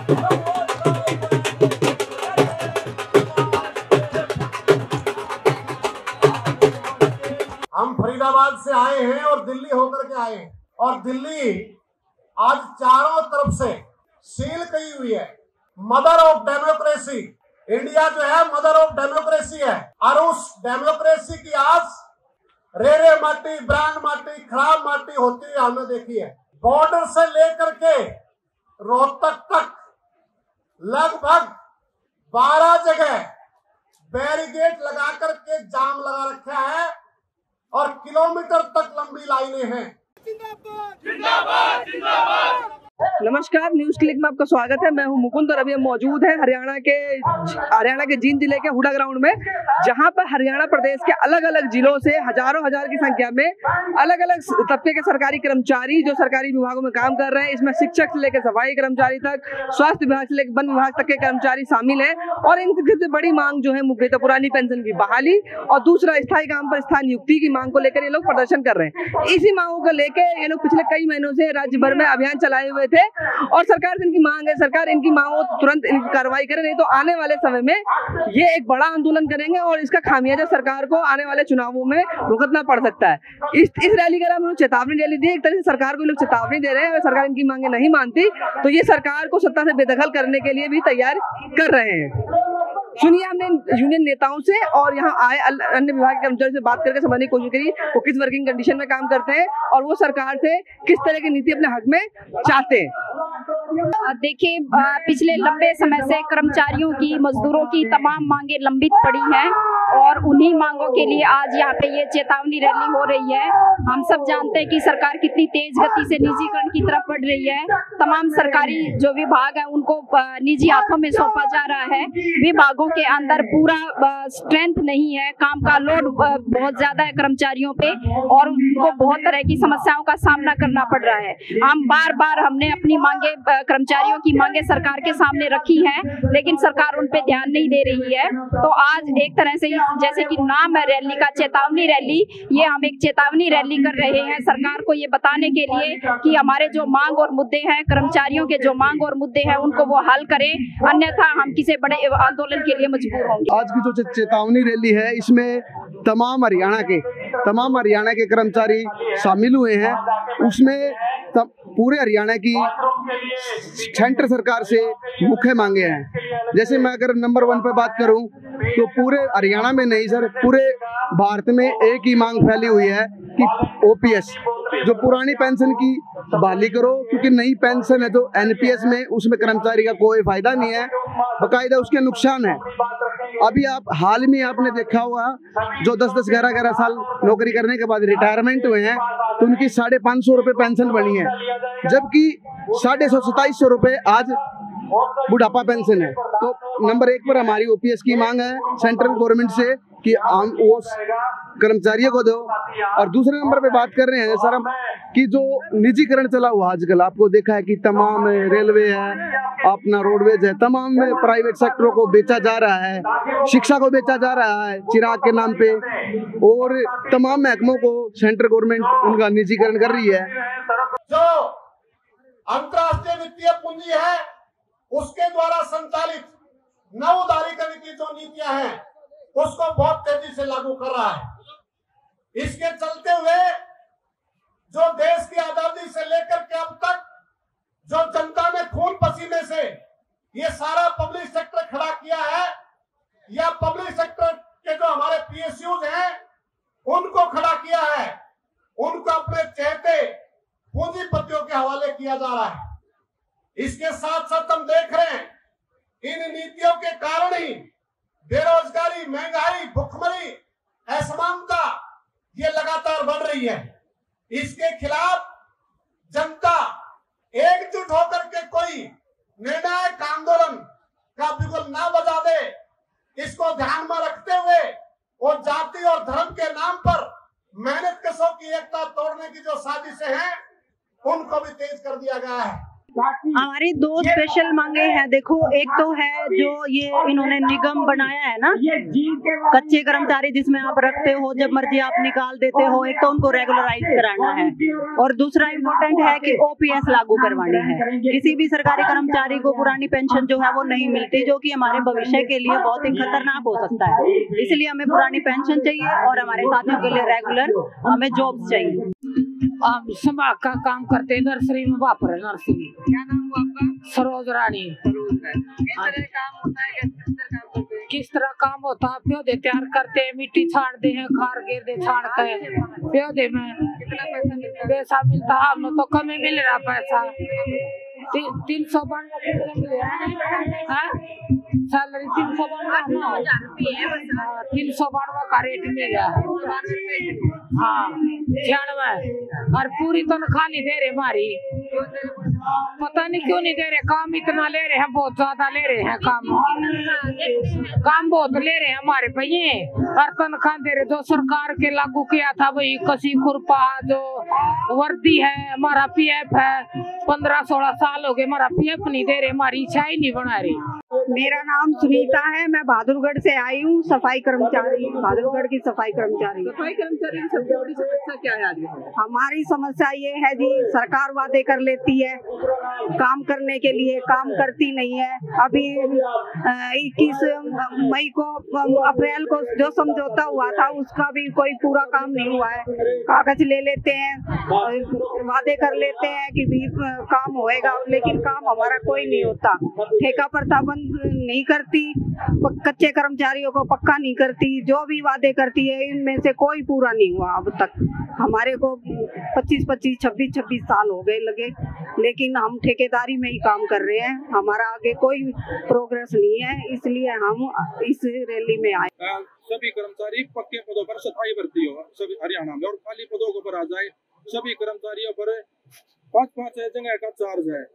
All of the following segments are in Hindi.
हम फरीदाबाद से आए हैं और दिल्ली होकर के आए हैं, और दिल्ली आज चारों तरफ से सील की हुई है। मदर ऑफ डेमोक्रेसी, इंडिया जो है मदर ऑफ डेमोक्रेसी है, और उस डेमोक्रेसी की आज रेरे माटी, ब्रांड माटी, खराब माटी होती है हमने देखी है। बॉर्डर से लेकर के रोहतक तक लगभग 12 जगह बैरिकेड लगा करके जाम लगा रखा है और किलोमीटर तक लंबी लाइनें हैं। जिंदाबाद जिंदाबाद। नमस्कार, न्यूज क्लिक में आपका स्वागत है। मैं हूं मुकुंद और अभी हम मौजूद हैं हरियाणा के जींद जिले के हुडा ग्राउंड में, जहां पर हरियाणा प्रदेश के अलग अलग जिलों से हजारों हजार की संख्या में अलग अलग तबके के सरकारी कर्मचारी जो सरकारी विभागों में काम कर रहे हैं, इसमें शिक्षक से लेकर सफाई कर्मचारी तक, स्वास्थ्य विभाग से लेकर वन विभाग तक के कर्मचारी शामिल हैं। और इनकी सबसे बड़ी मांग जो है मुख्य तो पुरानी पेंशन की बहाली और दूसरा स्थायी काम पर स्थायी नियुक्ति की मांग को लेकर ये लोग प्रदर्शन कर रहे हैं। इसी मांगों को लेकर ये लोग पिछले कई महीनों से राज्य भर में अभियान चलाए हुए थे और सरकार से इनकी मांग है, सरकार इनकी मांगों तुरंत इनकी कार्रवाई करे, नहीं तो आने वाले समय में ये एक बड़ा आंदोलन करेंगे और इसका खामियाजा सरकार को आने वाले चुनावों में भुगतना पड़ सकता है। इस रैली का नाम चेतावनी रैली दी। एक तरह से सरकार को लोग चेतावनी दे रहे हैं, अगर सरकार इनकी मांगे नहीं मानती तो ये सरकार को सत्ता से बेदखल करने के लिए भी तैयार कर रहे हैं। सुनिए, हमने यूनियन नेताओं से और यहाँ आए अन्य विभाग के कर्मचारियों से बात करके समझने की कोशिश करी वो किस वर्किंग कंडीशन में काम करते हैं और वो सरकार से किस तरह की नीति अपने हक में चाहते हैं। देखिए, पिछले लंबे समय से कर्मचारियों की, मजदूरों की तमाम मांगे लंबित पड़ी हैं और उन्हीं मांगों के लिए आज यहाँ पे ये चेतावनी रैली हो रही है। हम सब जानते हैं कि सरकार कितनी तेज गति से निजीकरण की तरफ बढ़ रही है। तमाम सरकारी जो विभाग है उनको निजी हाथों में सौंपा जा रहा है। विभागों के अंदर पूरा स्ट्रेंथ नहीं है, काम का लोड बहुत ज्यादा है कर्मचारियों पे और उनको बहुत तरह की समस्याओं का सामना करना पड़ रहा है। हम बार हमने अपनी मांगे, कर्मचारियों की मांगे सरकार के सामने रखी हैं, लेकिन सरकार उन पे ध्यान नहीं दे रही है। तो आज एक तरह से जैसे कि नाम है रैली का, चेतावनी रैली, ये हम एक चेतावनी रैली कर रहे हैं सरकार को ये बताने के लिए कि हमारे जो मांग और मुद्दे हैं, कर्मचारियों के जो मांग और मुद्दे हैं उनको वो हल करें, अन्यथा हम किसी बड़े आंदोलन के लिए मजबूर होंगे। आज की जो चेतावनी रैली है इसमें तमाम हरियाणा के कर्मचारी शामिल हुए हैं। उसमें पूरे हरियाणा की सेंटर सरकार से मुख्य मांगे हैं। जैसे मैं अगर नंबर 1 पे बात करूं तो पूरे हरियाणा में नहीं सर, पूरे भारत में एक ही मांग फैली हुई है कि ओपीएस जो पुरानी पेंशन की बहाली करो, क्योंकि नई पेंशन है तो एनपीएस में उसमें कर्मचारी का कोई फायदा नहीं है, बाकायदा उसके नुकसान है। अभी आप हाल में आपने देखा होगा जो 10-10, 11-11 साल नौकरी करने के बाद रिटायरमेंट हुए हैं तो उनकी 550 रुपये पेंशन बनी है, जबकि 2750 रुपये आज बुढ़ापा पेंशन है। तो नंबर 1 पर हमारी ओपीएस की मांग है सेंट्रल गवर्नमेंट से कि आम वो कर्मचारियों को दो। और दूसरे नंबर पे बात कर रहे हैं सर हम कि जो निजीकरण चला हुआ आजकल आपको देखा है कि तमाम रेलवे है, अपना रोडवेज है, तमाम प्राइवेट सेक्टरों को बेचा जा रहा है, शिक्षा को बेचा जा रहा है चिराग के नाम पे, और तमाम महकमों को सेंट्रल गवर्नमेंट उनका निजीकरण कर रही है। जो अंतर्राष्ट्रीय वित्तीय पूंजी है उसके द्वारा संचालित नव उदारीकरण की जो नीतियां हैं उसको बहुत तेजी से लागू कर रहा है। इसके चलते हुए जो देश की आजादी से लेकर के अब तक जो जनता ने खून पसीने से ये सारा पब्लिक सेक्टर खड़ा किया है, या पब्लिक सेक्टर के जो हमारे पीएसयूज हैं उनको खड़ा किया है, उनको अपने चहेते पूंजीपतियों के हवाले किया जा रहा है। इसके साथ साथ हम देख रहे हैं इन नीतियों के कारण ही बेरोजगारी, महंगाई, भुखमरी, असमानता ये लगातार बढ़ रही है। इसके खिलाफ जनता एकजुट होकर के कोई निर्णायक आंदोलन का बिगुल ना बजा दे, इसको ध्यान में रखते हुए और जाति और धर्म के नाम पर मेहनत कशों की एकता तोड़ने की जो साजिशें हैं उनको भी तेज कर दिया गया है। हमारी दो स्पेशल मांगे हैं। देखो, एक तो है जो ये इन्होंने निगम बनाया है ना, कच्चे कर्मचारी जिसमें आप रखते हो, जब मर्जी आप निकाल देते हो, एक तो उनको रेगुलराइज कराना है, और दूसरा इम्पोर्टेंट है कि ओपीएस लागू करवानी है। किसी भी सरकारी कर्मचारी को पुरानी पेंशन जो है वो नहीं मिलती, जो कि हमारे भविष्य के लिए बहुत ही खतरनाक हो सकता है। इसलिए हमें पुरानी पेंशन चाहिए और हमारे साथियों के लिए रेगुलर हमें जॉब्स चाहिए। हम संभाग का काम करते हैं नर्सरी में, वापर नर्सरी। क्या नाम हुआ आपका? सरोज रानी। किस तरह काम होता है, किस तरह काम होता है? पौधे तैयार करते हैं, मिट्टी छाड़ते हैं, खार गिरदे छाड़ते हैं पौधे में। कितना पैसा मिलता है? पैसा मिलता है, हमें तो कम ही मिल रहा पैसा। 392 सैलरी 392 का रेट मिल गया है। हाँ 96 और पूरी तनख्वाह नहीं दे रहे हमारी। पता नहीं क्यों नहीं दे रहे, काम इतना ले रहे हैं, बहुत ज्यादा ले रहे हैं काम बहुत ले रहे हैं हमारे भैया, और तनख्वाह दे रहे। जो सरकार के लागू किया था वही कसी खुरपा, जो वर्दी है, हमारा पीएफ है, 15-16 साल हो गए हमारा पीएफ नहीं दे रहे, हमारी इच्छा ही नहीं बना रही। मेरा नाम सुनीता है, मैं बहादुरगढ़ से आई हूँ, सफाई कर्मचारी, बहादुरगढ़ की सफाई कर्मचारी। सफाई कर्मचारी की सबसे बड़ी समस्या क्या है आज? हमारी समस्या ये है जी, सरकार वादे कर लेती है काम करने के लिए, काम करती नहीं है। अभी 21 मई को, अप्रैल को जो समझौता हुआ था उसका भी कोई पूरा काम नहीं हुआ है। कागज ले लेते हैं, वादे कर लेते हैं कि भी काम होएगा, लेकिन काम हमारा कोई नहीं होता। ठेका प्रथा बंद नहीं करती, कच्चे कर्मचारियों को पक्का नहीं करती, जो भी वादे करती है इनमें से कोई पूरा नहीं हुआ अब तक। हमारे को 25-25, 26-26 साल हो गए लगे, लेकिन हम ठेकेदारी में ही काम कर रहे हैं, हमारा आगे कोई प्रोग्रेस नहीं है, इसलिए हम इस रैली में आए। सभी कर्मचारी पक्के पदों पर सफाई भर्ती हो सभी हरियाणा में, और खाली पदों के ऊपर आ जाए। सभी कर्मचारियों पर 5-5 जगह का चार्ज है,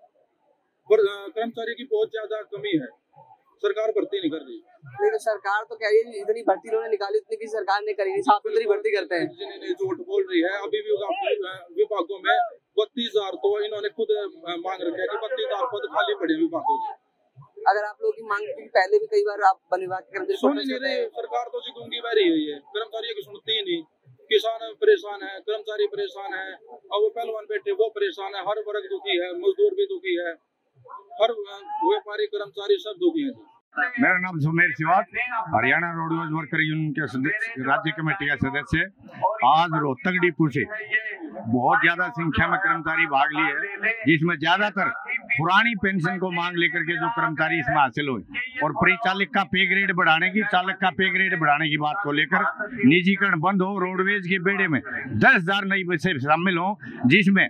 पर कर्मचारी की बहुत ज्यादा कमी है, सरकार भर्ती नहीं कर रही। लेकिन सरकार तो कह रही है इतनी भर्ती उन्होंने निकाली, उतनी की सरकार ने करी नहीं, साफ सुथरी भर्ती करते हैं। झूठ बोल रही है। अभी भी विभागों में 32,000 तो इन्होंने खुद मांग रखे कि 32,000 पद खाली पड़े विभागों में। अगर आप लोगों की मांग थी पहले भी कई बार आप वन विभाग के कर्मचारी सुन नहीं रहे, सरकार तो गूंगी बहरी हुई है, कर्मचारियों की सुनती ही नहीं। किसान परेशान है, कर्मचारी परेशान है, और वो पहलवान बैठे वो परेशान है, हर वर्ग दुखी है, मजदूर भी दुखी है, हर व्यापारी कर्मचारी सब दुखी है। मेरा नाम Sumer Sivat, Haryana roadways worker union के सदस्य, राज्य कमेटी का सदस्य। आज रोहतक डिपो से बहुत ज्यादा संख्या में कर्मचारी भाग लिए हैं, जिसमें ज्यादातर पुरानी पेंशन को मांग लेकर के जो कर्मचारी इसमें हासिल हुए, और परिचालक का पे ग्रेड बढ़ाने की, चालक का पे ग्रेड बढ़ाने की बात को लेकर निजीकरण बंद हो, रोडवेज के बेड़े में 10,000 नई बसें शामिल हो, जिसमें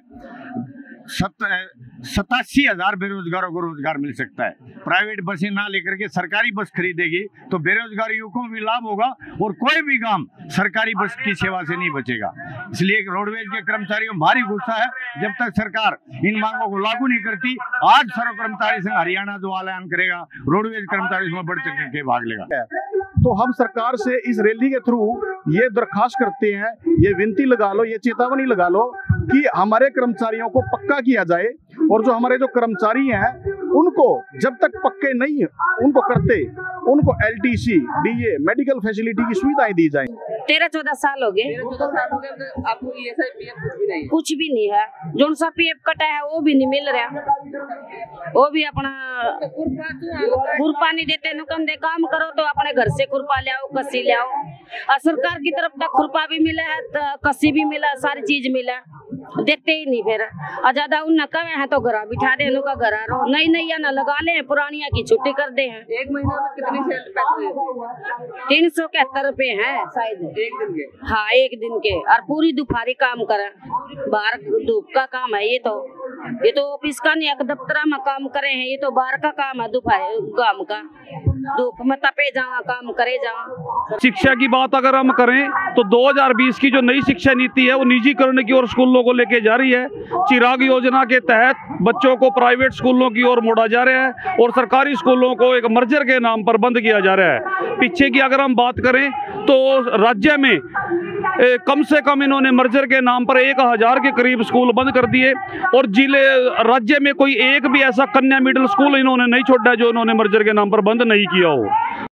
87,000 बेरोजगारों को रोजगार मिल सकता है। प्राइवेट बसें ना लेकर के सरकारी बस खरीदेगी तो बेरोजगार युवकों को भी लाभ होगा, और कोई भी काम सरकारी बस की सेवा से नहीं बचेगा। इसलिए रोडवेज के कर्मचारियों में भारी गुस्सा है। जब तक सरकार इन मांगों को लागू नहीं करती, आज सर्व कर्मचारी संघ हरियाणा जो ऐलान करेगा, रोडवेज कर्मचारी इसमें बढ़ चढ़ के भाग लेगा। तो हम सरकार से इस रैली के थ्रू ये दरखास्त करते हैं, ये विनती लगा लो, ये चेतावनी लगा लो कि हमारे कर्मचारियों को पक्का किया जाए, और जो हमारे जो कर्मचारी हैं उनको जब तक पक्के नहीं उनको करते, उनको LTC, DA, मेडिकल फैसिलिटी की सुविधाएं दी जाए। 13-14 साल हो गए, आपको कुछ भी नहीं है। जो सा PF कटा है वो भी नहीं मिल रहा, वो भी अपना खुरपा नहीं देते, नुकंदे काम करो तो अपने घर से खुरपा ले आओ, कसी ले आओ, और सरकार की तरफ तक खुरपा भी मिला है, कसी भी मिला, सारी चीज मिला, देते ही नहीं। फिर और ज्यादा उन कमे है तो घर बिठा दे, उनका घर आ रहा नहीं नहीं ना लगा ले, पुरानिया की छुट्टी कर दे हैं। एक महीने में कितनी पैसे? 371 रुपए है शायद एक दिन के। हाँ, एक दिन के, और पूरी दोपहरी काम करे, बाहर धूप का काम है। ये तो ऑफिस का नहीं, एक दफ्तर में काम करे हैं, ये तो बाहर का काम है, दोपहर काम का, धूप में तपे जावा काम करे जावा। शिक्षा की बात अगर हम करें तो 2020 की जो नई शिक्षा नीति है वो निजीकरण की ओर स्कूलों को लेके जा रही है। चिराग योजना के तहत बच्चों को प्राइवेट स्कूलों की ओर मोड़ा जा रहा है, और सरकारी स्कूलों को एक मर्जर के नाम पर बंद किया जा रहा है। पीछे की अगर हम बात करें तो राज्य में कम से कम इन्होंने मर्जर के नाम पर 1000 के करीब स्कूल बंद कर दिए और जिले राज्य में कोई एक भी ऐसा कन्या मिडिल स्कूल इन्होंने नहीं छोड़ा जो इन्होंने मर्जर के नाम पर बंद नहीं किया हो।